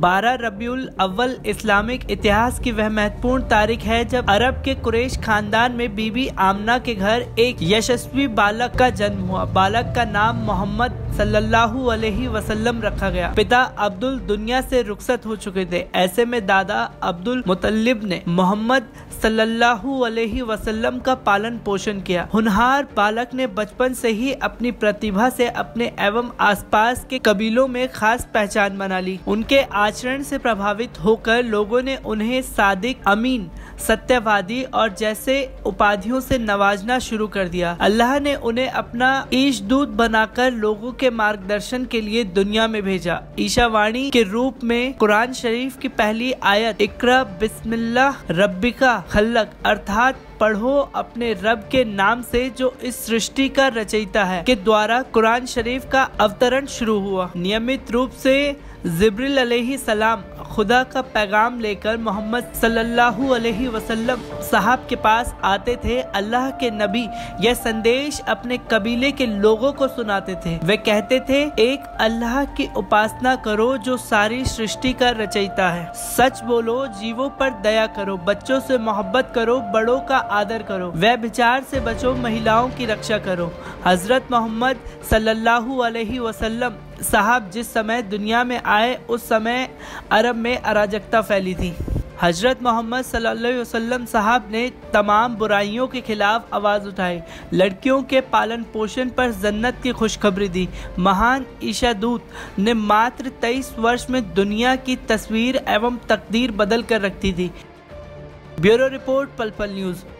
12 रबीउल अव्वल इस्लामिक इतिहास की वह महत्वपूर्ण तारीख है जब अरब के कुरैश खानदान में बीबी आमना के घर एक यशस्वी बालक का जन्म हुआ। बालक का नाम मोहम्मद सल्लल्लाहु अलैहि वसल्लम रखा गया। पिता अब्दुल दुनिया से रुखसत हो चुके थे। ऐसे में दादा अब्दुल मुतल्लिब ने मोहम्मद सल्लल्लाहु अलैहि वसल्लम का पालन पोषण किया। होनहार बालक ने बचपन से ही अपनी प्रतिभा से अपने एवं आसपास के कबीलों में खास पहचान बना ली। उनके आचरण से प्रभावित होकर लोगों ने उन्हें सादिक, अमीन, सत्यवादी और जैसे उपाधियों से नवाजना शुरू कर दिया। अल्लाह ने उन्हें अपना ईशदूत बनाकर लोगों के मार्गदर्शन के लिए दुनिया में भेजा। ईशावाणी के रूप में कुरान शरीफ की पहली आयत इकरा बिस्मिल्लाह रब्बिका खल्लक अर्थात पढ़ो अपने रब के नाम से जो इस सृष्टि का रचयिता है के द्वारा कुरान शरीफ का अवतरण शुरू हुआ। नियमित रूप से जिब्रील अलैहि सलाम खुदा का पैगाम लेकर मोहम्मद सल्लल्लाहु अलैहि वसल्लम साहब के पास आते थे। अल्लाह के नबी यह संदेश अपने कबीले के लोगों को सुनाते थे। वे कहते थे, एक अल्लाह की उपासना करो जो सारी सृष्टि का रचयिता है। सच बोलो, जीवों पर दया करो, बच्चों से मोहब्बत करो, बड़ों का आदर करो, व्यभिचार से बचो, महिलाओं की रक्षा करो। हजरत मोहम्मद सल्लल्लाहु अलैहि वसल्लम साहब जिस समय दुनिया में आए उस समय अरब में अराजकता फैली थी। हजरत मोहम्मद सल्लल्लाहु अलैहि वसल्लम साहब ने तमाम बुराइयों के खिलाफ आवाज़ उठाई, लड़कियों के पालन पोषण पर जन्नत की खुशखबरी दी। महान ईशादूत ने मात्र 23 वर्ष में दुनिया की तस्वीर एवं तकदीर बदल कर रखती थी। ब्यूरो रिपोर्ट, पल पल न्यूज़।